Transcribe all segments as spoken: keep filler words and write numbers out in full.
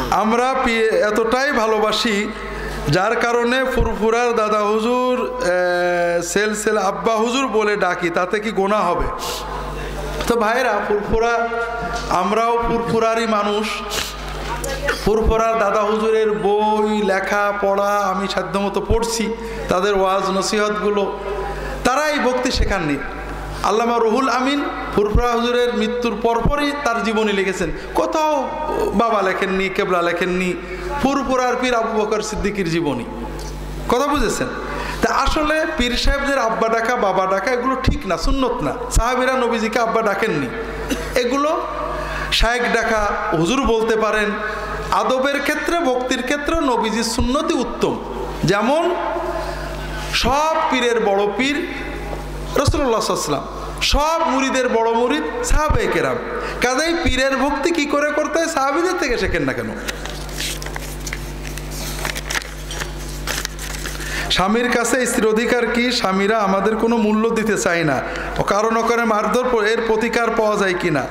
আমরা এতটাই ভালোবাসি যার কারণে ফুরফুরার দাদা হুজুর সেল সেল আব্বা হুজুর বলে ডাকি, তাতে কি গোনা হবে? তো ভাইরা, ফুরফুরা আমরাও ফুরফুরারই মানুষ। ফুরফুরার দাদা হুজুরের বই লেখা পড়া আমি সাধ্যমতো পড়ছি, তাদের ওয়াজ নসিহতগুলো। তারা এই ভক্তি শেখাননি। আল্লামা রুহুল আমিন ফুরফুরা হুজুরের মৃত্যুর পরপরই তার জীবনী লিখেছেন। কোথাও বাবা লেখেননি, কেবলা লেখেননি, ফুরফুরার পীর আবু বকর সিদ্দিকীর জীবনী। কথা বুঝেছেন? তা আসলে পীর সাহেবদের আব্বা ডাকা বাবা ডাকা এগুলো ঠিক না, সুন্নত না। সাহাবীরা নবীজিকে আব্বা ডাকেননি। এগুলো শায়েখ ডাকা, হুজুর বলতে পারেন। আদবের ক্ষেত্রে, ভক্তির ক্ষেত্রে নবীজির সুন্নতি উত্তম। যেমন সব পীরের বড় পীর রাসূলুল্লাহ সাল্লাল্লাহু আলাইহি ওয়াসাল্লাম, সব মুরিদের বড় মুরিদ সাহাবায়ে কেরাম। কাজেই পীরের ভক্তি কি করে করতে হয় সাহাবীদের থেকে শেখেন না কেন? স্বামীর কাছে স্ত্রীর অধিকার কি? স্বামীরা আমাদের কোনো মূল্য দিতে চায় না, কারণ ওখানে মারধর এর প্রতিকার পাওয়া যায় কিনা?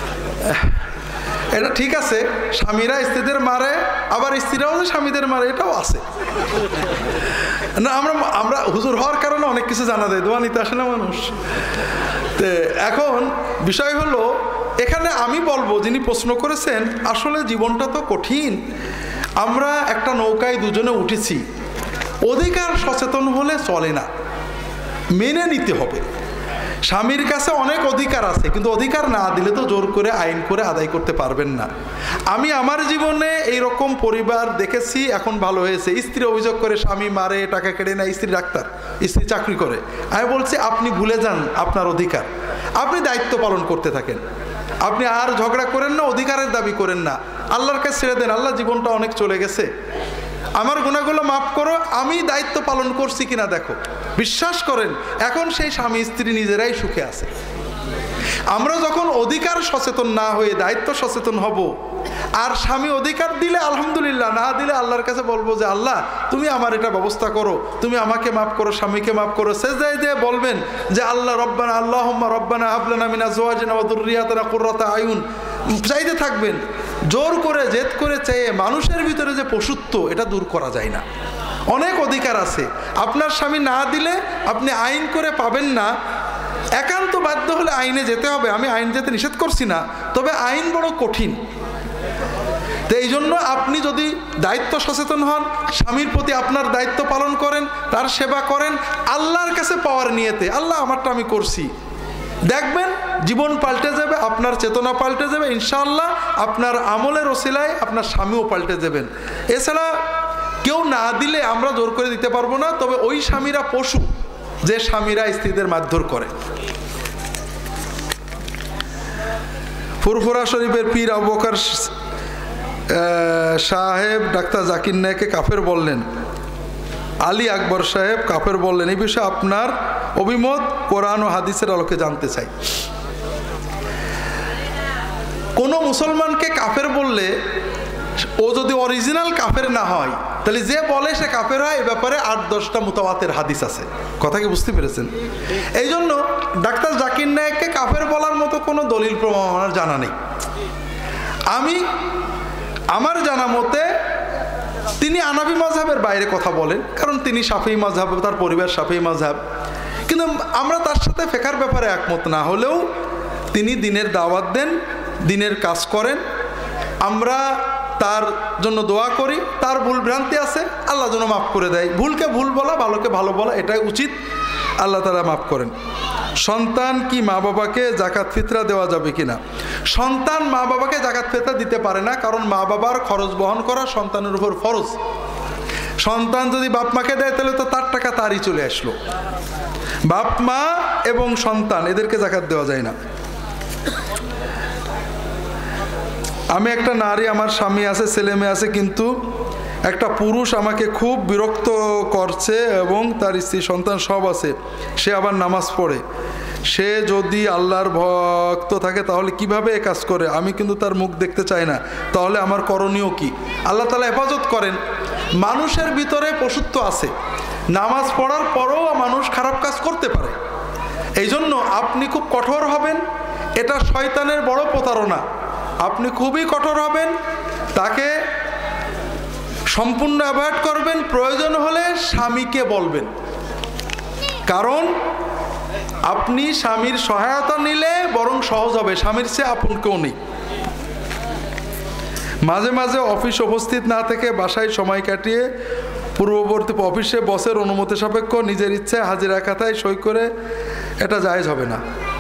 এটা ঠিক আছে, স্বামীরা স্ত্রীদের মারে, আবার স্ত্রীরাও যে স্বামীদের মারে, এটাও আছে না। আমরা আমরা হুজুর হওয়ার কারণে অনেক কিছু জানা যায়, দোয়া নিতে আসে না মানুষ। তো এখন বিষয় হলো, এখানে আমি বলবো যিনি প্রশ্ন করেছেন, আসলে জীবনটা তো কঠিন। আমরা একটা নৌকায় দুজনে উঠেছি, অধিকার সচেতন হলে চলে না, মেনে নিতে হবে। স্বামীর কাছে অনেক অধিকার আছে, কিন্তু অধিকার না দিলে তো জোর করে আইন করে আদায় করতে পারবেন না। আমি আমার জীবনে এইরকম পরিবার দেখেছি, এখন ভালো হয়েছে। স্ত্রী অভিযোগ করে স্বামী মারে, টাকা কেড়ে নেয়, স্ত্রী ডাক্তার, স্ত্রী চাকরি করে। আমি বলছি আপনি ভুলে যান আপনার অধিকার, আপনি দায়িত্ব পালন করতে থাকেন। আপনি আর ঝগড়া করেন না, অধিকারের দাবি করেন না, আল্লাহর কাছে ছেড়ে দেন। আল্লাহ জীবনটা অনেক চলে গেছে, আমার গুনাহগুলো মাফ করো, আমি দায়িত্ব পালন করছি কিনা দেখো। বিশ্বাস করেন এখন সেই স্বামী স্ত্রী নিজেরাই সুখে আছে। আমরা যখন অধিকার সচেতন না হয়ে দায়িত্ব সচেতন হব, আর স্বামী অধিকার দিলে আলহামদুলিল্লাহ, না দিলে আল্লাহর কাছে বলবো যে আল্লাহ তুমি আমার এটা ব্যবস্থা করো, তুমি আমাকে মাফ করো, স্বামীকে মাফ করো। সেজদায় দিয়ে বলবেন যে আল্লাহ রব্বানা আল্লাহুম্মা রব্বানা হাব লানা মিন আজওয়াজিনা ওয়া যুররিয়াতিনা কুররাতা আয়ুন, চাইতে থাকবেন। জোর করে জেদ করে চেয়ে মানুষের ভিতরে যে পশুত্ব, এটা দূর করা যায় না। অনেক অধিকার আছে, আপনার স্বামী না দিলে আপনি আইন করে পাবেন না। একান্ত বাধ্য হলে আইনে যেতে হবে, আমি আইন যেতে নিষেধ করছি না, তবে আইন বড় কঠিন। তো এই জন্য আপনি যদি দায়িত্ব সচেতন হন, স্বামীর প্রতি আপনার দায়িত্ব পালন করেন, তার সেবা করেন, আল্লাহর কাছে পাওয়ার নিয়তে, আল্লাহ আমারটা আমি করছি, দেখবেন জীবন পাল্টে যাবে, আপনার চেতনা পাল্টে যাবে ইনশাআল্লাহ। আপনার আমলের ওসিলায় আপনার স্বামীও পাল্টে যাবেন। এছাড়া কেউ না দিলে আমরা জোর করে দিতে পারবো না, তবে ওই স্বামীরা পশু যে স্বামীরা স্ত্রীদের মারধর করে। ফুরফুরা শরীফের পীর আবু বকর সাহেব ডাক্তার জাকির নায়েককে কাফের বললেন, আলী আকবর সাহেব কাফের বললেন, এই বিষয়ে আপনার অভিমত কোরআন ও হাদিসের আলোকে জানতে চাই। কোনো মুসলমানকে কাফের বললে ও যদি অরিজিনাল কাফের না হয়, তাহলে যে বলে সে কাফের হয়, এ ব্যাপারে আট দশটা মুতাওয়াতির হাদিস আছে। কথা কি বুঝতে পেরেছেন? এই জন্য ডাক্তার জাকির নায়েককে কাফের বলার মতো কোনো দলিল প্রমাণ আমার জানা নেই। আমি আমার জানা মতে তিনি আনাবি মাযহাবের বাইরে কথা বলেন, কারণ তিনি শাফিঈ মাযহাব, তার পরিবার শাফিঈ মাযহাব। কিন্তু আমরা তার সাথে ফিকহের ব্যাপারে একমত না হলেও তিনি দ্বীনের দাওয়াত দেন, দ্বীনের কাজ করেন। আমরা তার জন্য দোয়া করি, তার ভুল ভ্রান্তি আছে আল্লাহ যেন মাফ করে দেয়। ভুলকে ভুল বলা, ভালোকে ভালো বলা, এটাই উচিত, আল্লাহ তাআলা মাফ করেন। সন্তান কি মা বাবাকে যাকাত ফিতরা দেওয়া যাবে কিনা? সন্তান মা বাবাকে যাকাত ফিতরা দিতে পারে না, কারণ মা বাবার খরচ বহন করা সন্তানের উপর ফরজ। সন্তান যদি বাপ মাকে দেয় তাহলে তো তার টাকা তারই চলে আসলো। বাপ মা এবং সন্তান এদেরকে যাকাত দেওয়া যায় না। আমি একটা নারী, আমার স্বামী আছে, ছেলে মেয়ে আছে, কিন্তু একটা পুরুষ আমাকে খুব বিরক্ত করছে এবং তার স্ত্রী সন্তান সব আছে, সে আবার নামাজ পড়ে। সে যদি আল্লাহর ভক্ত থাকে তাহলে কিভাবে এ কাজ করে? আমি কিন্তু তার মুখ দেখতে চাই না, তাহলে আমার করণীয় কি? আল্লাহ তাআলা হেফাজত করেন। মানুষের ভিতরে পশুত্ব আছে, নামাজ পড়ার পরেও মানুষ খারাপ কাজ করতে পারে। এই জন্য আপনি খুব কঠোর হবেন, এটা শয়তানের বড় প্রতারণা। আপনি খুবই কঠোর হবেন, তাকে সম্পূর্ণ অ্যাভয়েড করবেন। প্রয়োজন হলে স্বামীকে বলবেন, কারণ আপনি স্বামীর সহায়তা নিলে বরং সহজ হবে, স্বামীর চেয়ে আপন কেউ নেই। মাঝে মাঝে অফিস উপস্থিত না থেকে বাসায় সময় কাটিয়ে পূর্ববর্তী অফিসে বসের অনুমতি সাপেক্ষ নিজের ইচ্ছায় হাজিরা খাতায় সই করে, এটা জায়েজ হবে না।